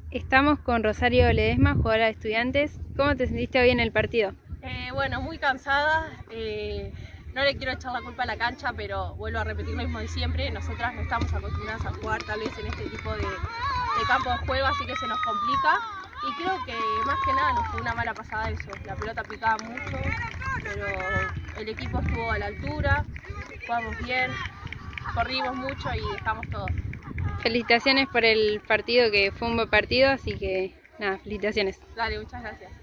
Estamos con Rosario Ledesma, jugadora de Estudiantes. ¿Cómo te sentiste hoy en el partido? Bueno, muy cansada. No le quiero echar la culpa a la cancha, pero vuelvo a repetir lo mismo de siempre. Nosotras no estamos acostumbradas a jugar tal vez en este tipo de campo de juego, así que se nos complica. Y creo que más que nada nos fue una mala pasada eso. La pelota picaba mucho, pero el equipo estuvo a la altura, jugamos bien, corrimos mucho y dejamos todo. Felicitaciones por el partido, que fue un buen partido, así que nada, felicitaciones. Dale, muchas gracias.